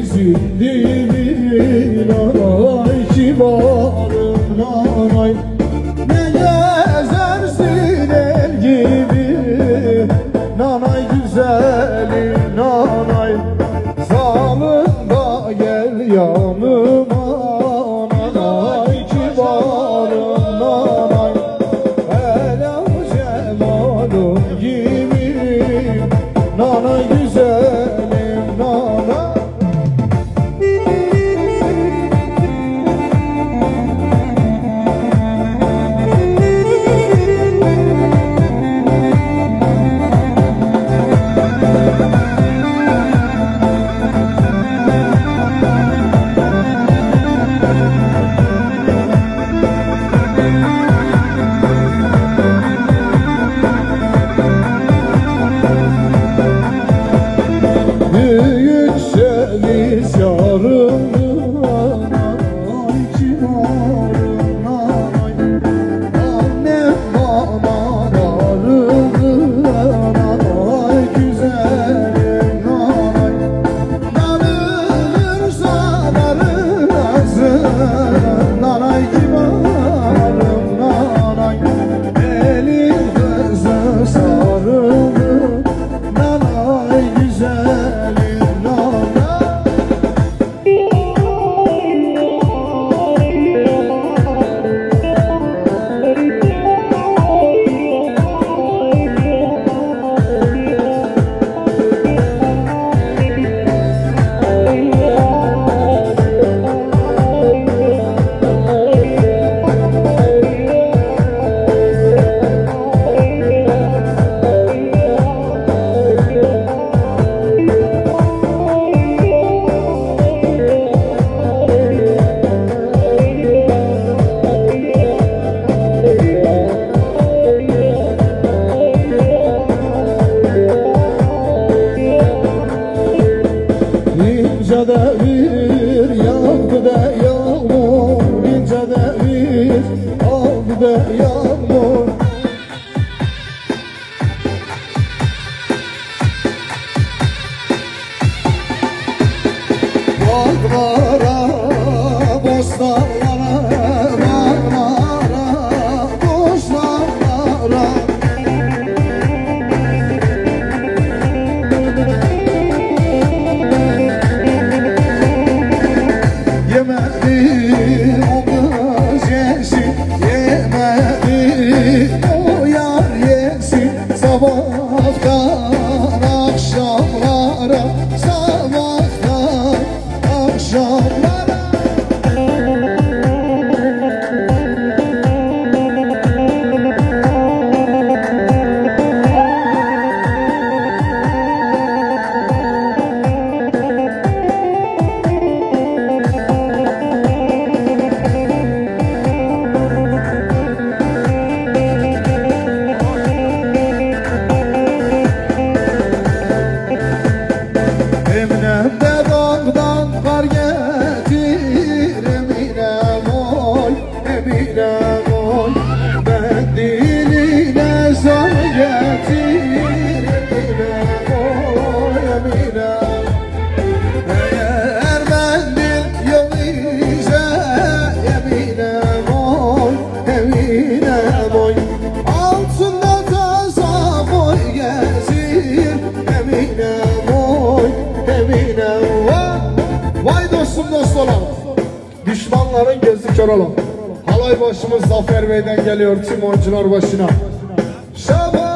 zindimi nanay kibarım nanay. Ne gezersin el gibi nanay güzelim nanay. Salında gel yanıma nanay kibarım nanay. Hele cemalım gibi nanay güzelim nanay. Büyük ceviz yarımdı nanay kibarım nanay. Annem bana darıldı nanay güzelim nanay. Darılırsa darılasın nanay kibarım nanay. Elin kızı sarıldı nanay güzelim nanay. İnce devir yağdı da yağmur, ince devir aldı da yağmur. Bağlara, bostanlara, bağlara, bostanlara. Yemedi o kız yesin, yemedi o yar yesin. Sabahtan akşamlara, sabahtan akşamlara. Eminem'de dağdan kar getir, Eminem oy, Eminem oy. Mendiline zar getir, Eminem oy, Eminem. Eğer mendil yok ise Eminem oy, Eminem oy. Altında taza boy gezir, Eminem oy, Eminem oy. Vay dostum dost olalım, düşmanların gözü kör olalım. Halay başımız Zafer Bey'den geliyor tüm oyuncular başına. Şaban!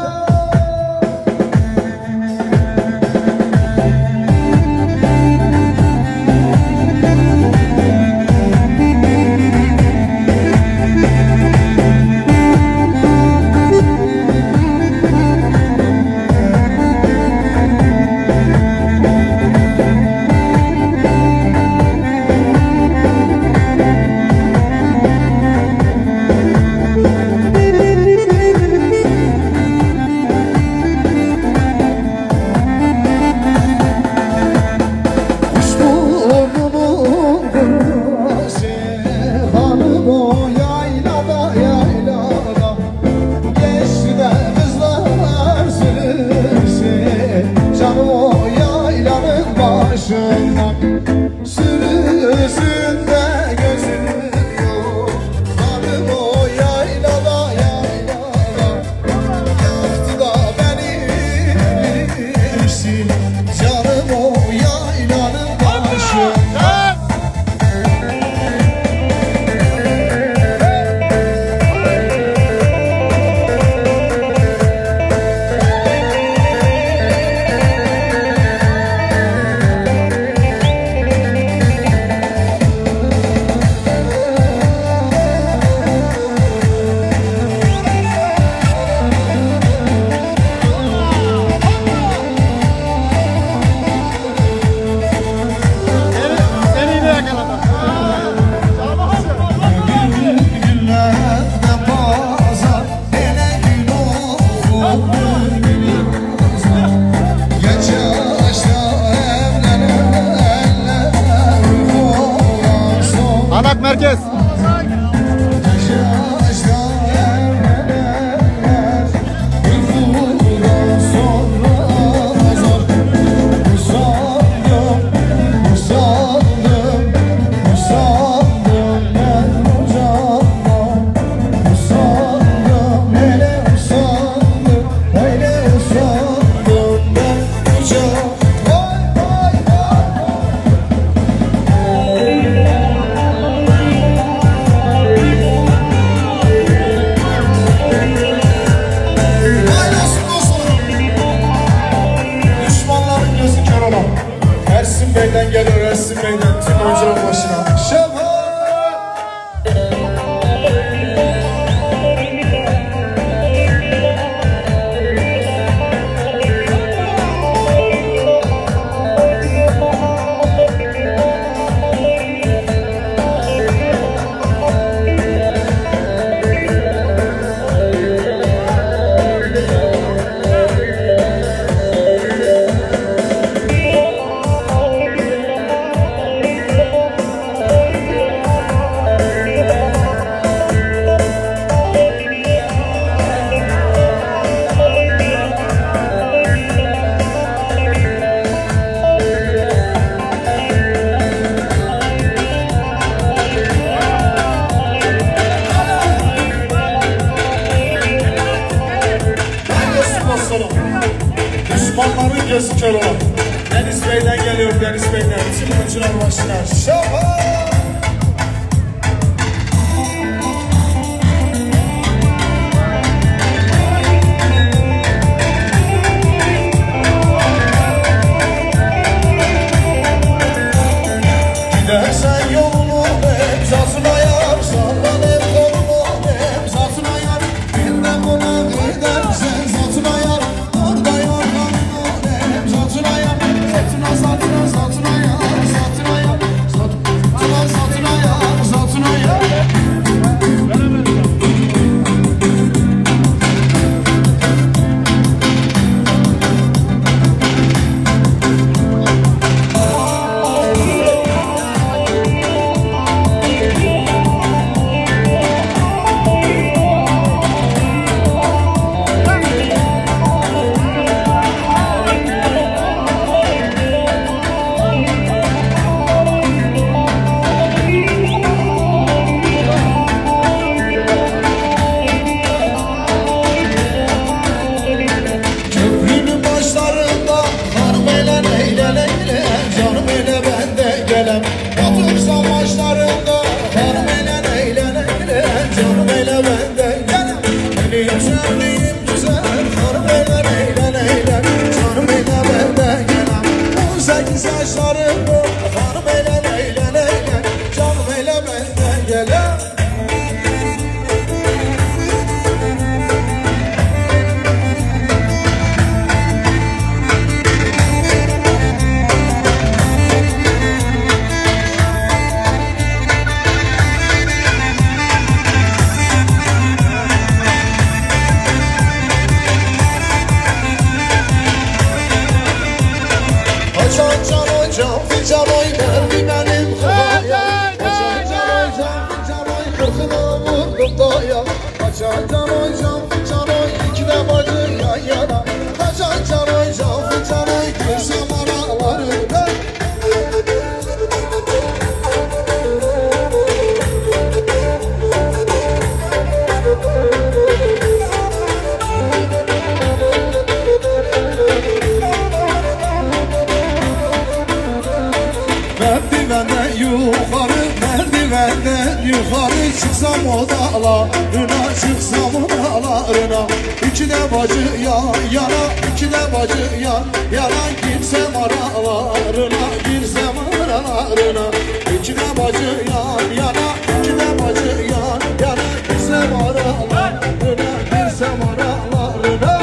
Müslümanların gözü kör olan Deniz Bey'den geliyor, Deniz Bey'den tüm oyuncular başına. Şaha! Gidersen yolunu emzasına yar, sallan hep kolunu emzasına yar. Bir de buna gidersen zatına yar, orada yorganını emzasına yar. Zatına zatına zatına yar, zatına yar, zatına zatına yar, zatına yar. Yukarı çıksam odalarına, çıksam odalarına. İki de bacı yan yana, iki de bacı yan yana. Girsem aralarına, girsem aralarına. İki de bacı yan yana, iki de bacı yan yana. Girsem aralarına, girsem aralarına.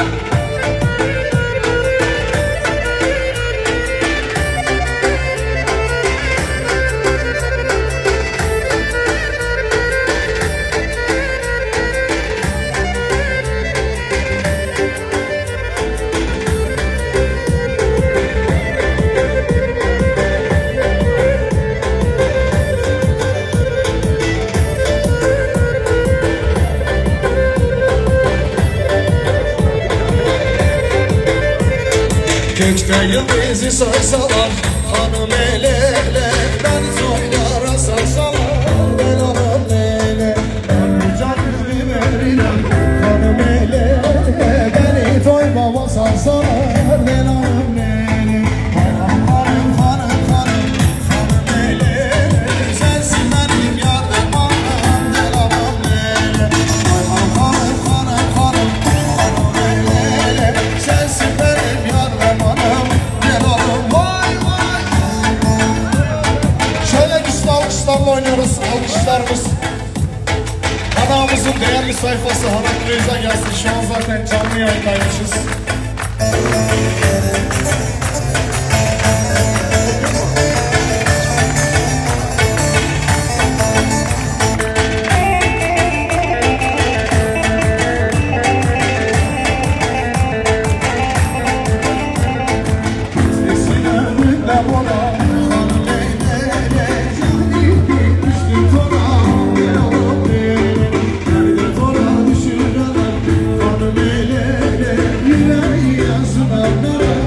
Kökte yıldızı saysalar, hanım elele, beni soylara sarsalar, ben hanım lele. Ben canımı veririm, hanım elele, beni toymama sarsalar, ben hanım lele. Hanım hanım hanım hanım, hanım elele, sensin benim yardım hanım, ben hanım lele. Hanım hanım hanım hanım, hanım elele, sensin benim yardım hanım. Alkışlarla oynuyoruz, alkışlarımız kanalımızın değerli sayfası Hanak Reza gelsin. Şu an zaten canlı yayındaymışız. Hanım ele, yüreği yazılanlara.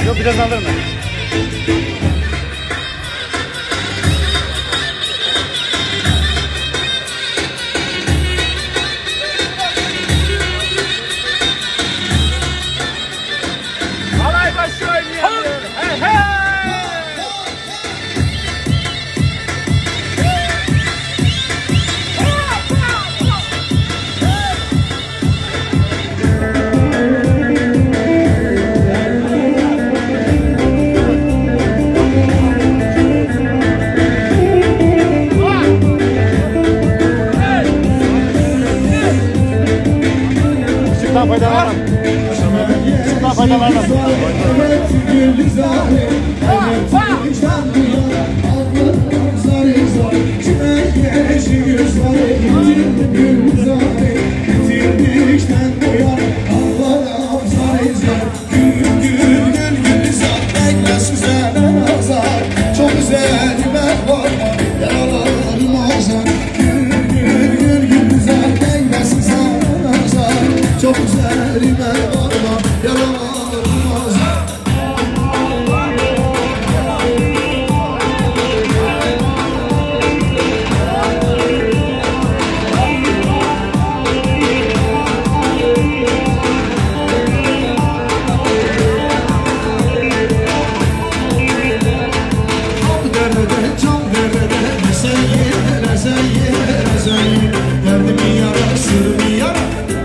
Yok biraz alırım ben. Alay başı oynayalım. Hey hey. Işıktan faydalanalım. Işıktan faydalanalım. Çok güzel ben var yaralarım azar. Gül gül gül güzel değmesin sana nazar. Çok güzel ben var yaralarım azar. Derdimin yarası yara.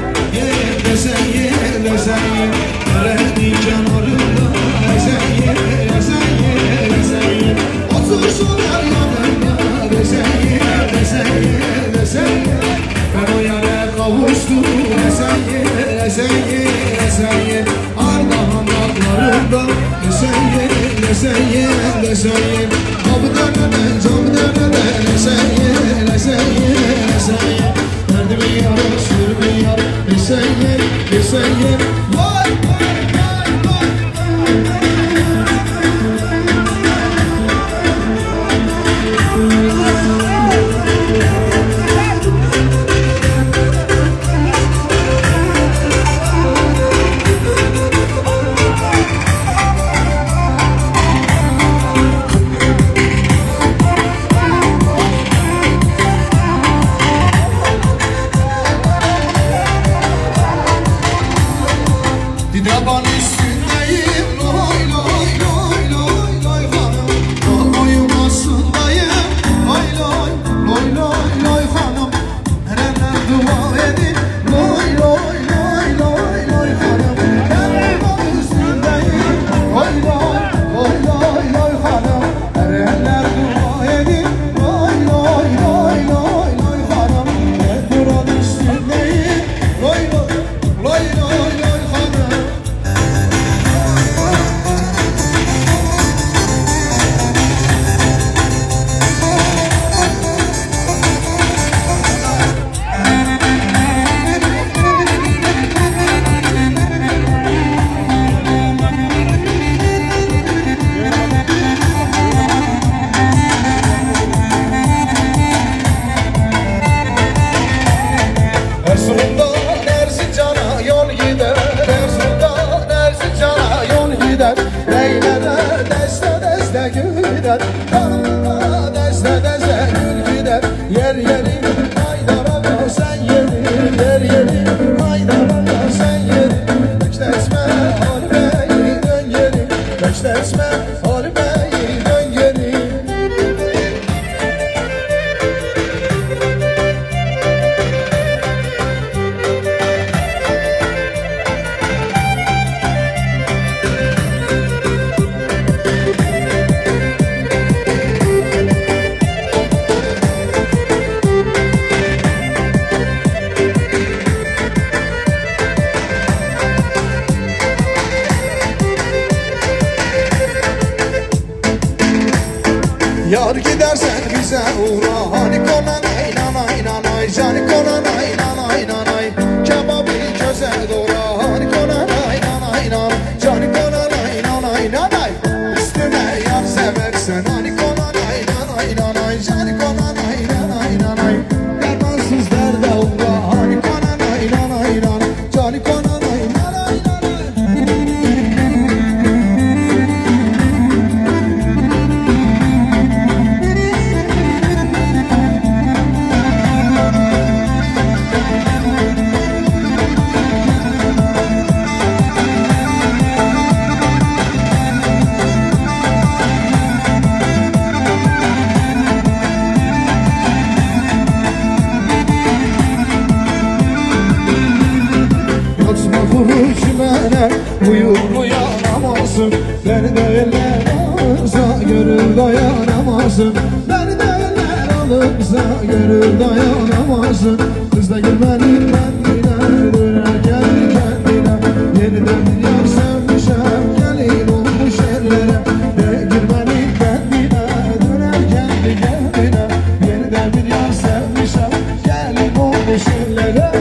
Didaban üstündeyim, loy loy loy loy loy hanım. Uyumasındayım, loy loy loy loy loy hanım. Nereler dua edin, loy loy loy loy loy hanım. Didaban üstündeyim, loy loy loy loy loy hanım. Nereler dua edin, loy loy loy loy loy hanım. Didaban üstündeyim, loy loy loy loy loy hanım. Erzurum'dan Erzincan'a yol gider, Erzurum'dan Erzincan'a yol gider. Leylere deste deste gül gider, kanımda deste deste gül gider. Yer yeri Haydar'a sen yeri, yer yeri Haydar'a sen yeri. Bekletme Ali Bey'i dön geri, bekletme Ali Bey'i dön geri. Yar gidersen bize uğra, hani kona nay nanay nanay, cani kona nay nanay nanay. Kebabı köze doğra, hani kona nay nanay nanay, cani kona nay nanay nanay. Üstüme yar seversen, hani kona nay nanay nanay, cani kona nay nanay nanay. Dermansız derde uğra, hani kona nay nanay nanay, cani kona nay nanay nanay. Uyur uyanamazsın beni de eller alırsa gönül dayanamazsın beni de eller alırsa gönül dayanamazsın kız da girmenin kendine döner kendi kendine yeniden bir yar sevmişem gelin olmuş ellere de girmenin kendine döner kendi kendine yeniden bir yar sevmişem gelin olmuş ellere.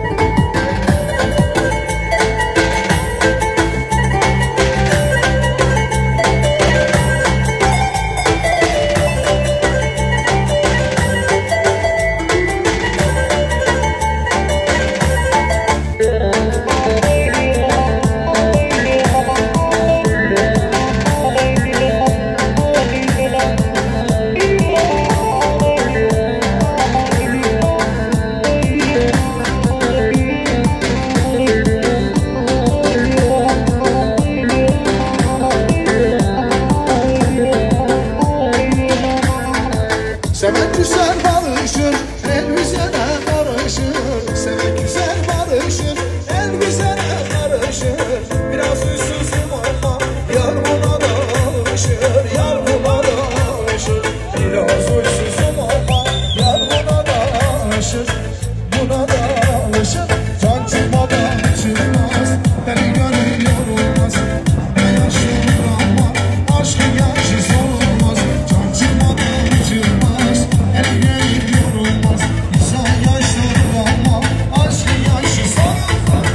Seven güzel barışır, elbisene barışır. Seven güzel barışır, elbisene barışır. Biraz huysuzum ama yar buna da alışır. Yar buna da alışır. Biraz huysuzum ama yar buna da alışır. Buna da alışır. Can çıkmadan çıkmaz, beni gönül yorulmaz. Ben yaşlı ama aşkın yaşı sorulmaz. Can çıkmadan çıkmaz. Yorulmaz, insan yaşlı ama aşkı yaşı sorulmaz.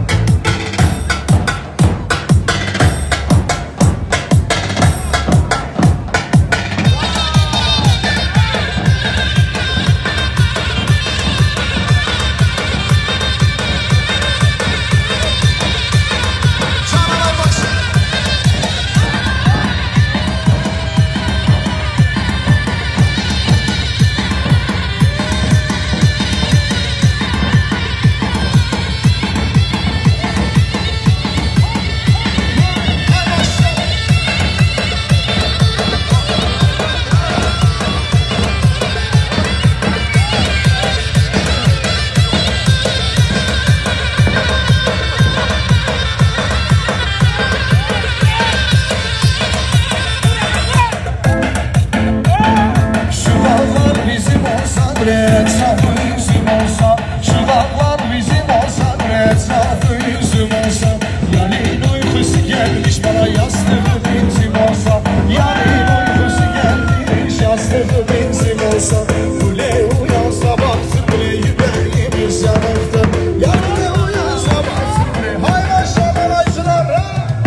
Etrafı yüzüm olsa, şu dağlar bizim olsa, etrafı yüzüm olsa, yarın uykusu gelmiş bana yastığı benzim olsa, yarın uykusu gelmiş yastığı benzim olsa, kule uyansa baksın kuleyi benim yanımda, yarın uyansa baksın kule, hay maşallah acılar.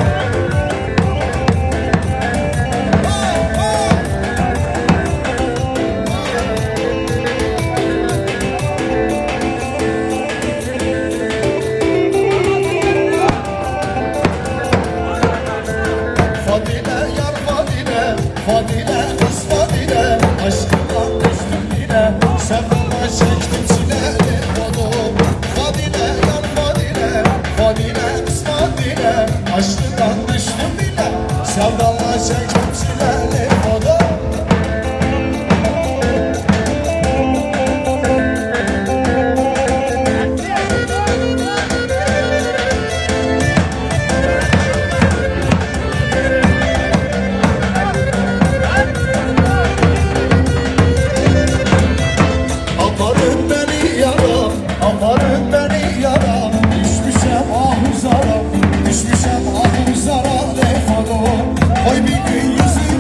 Fadile kız Fadile, aşkından düştüm yine, sevdama çektim çileli kodum. Fadile yar Fadile, Fadile kız Fadile, aşkından düştüm yine, sevdama çektim çileli kodum. Aparın beni yara, düşmüşem ahuzara, düşmüşem ahuzara lefado. Oy bir gün yüzü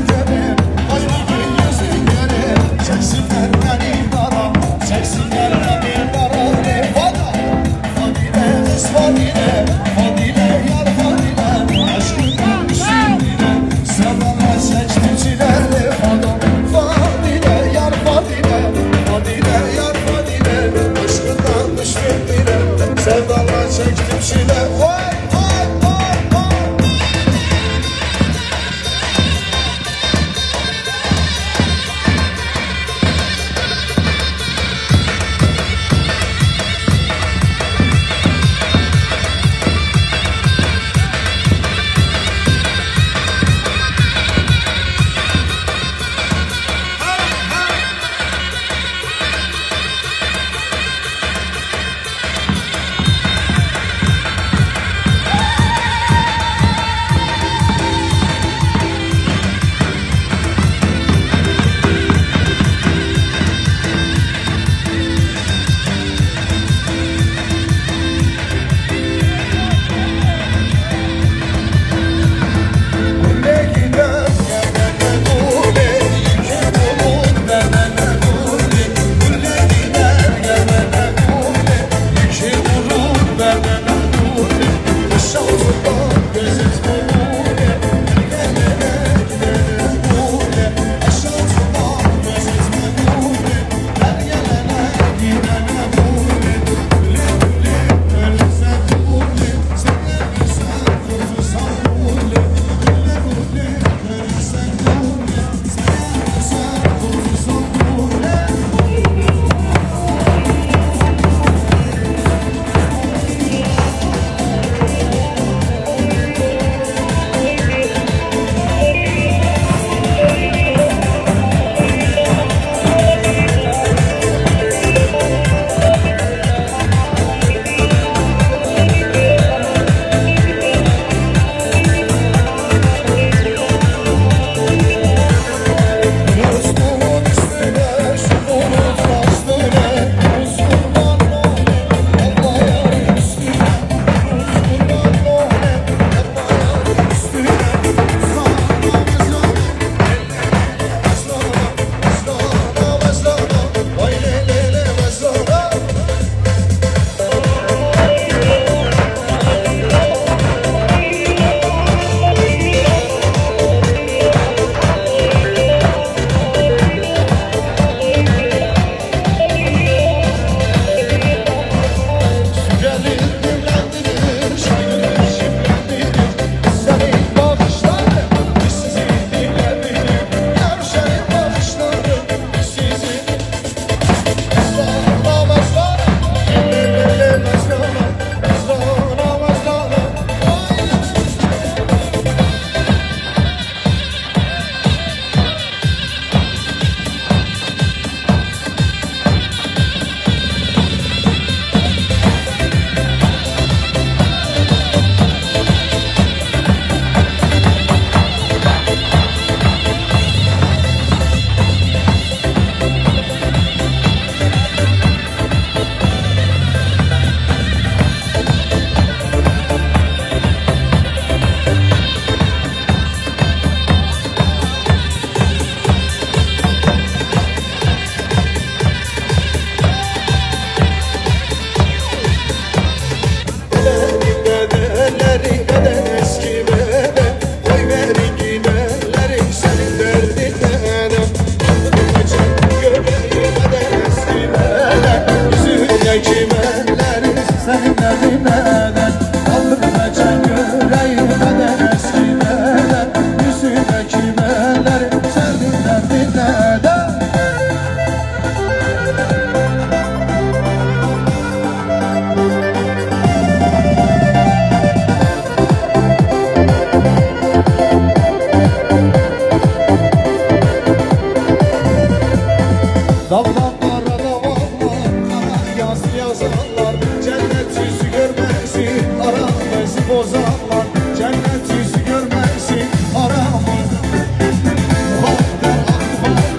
nasıl yazarlar cennet yüzü görmesin aramızı bozarlar cennet yüzü görmesin aramızı Kader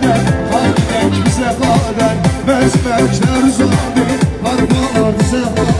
kader kader bize kader Bezbekler zalim harbalar bize kader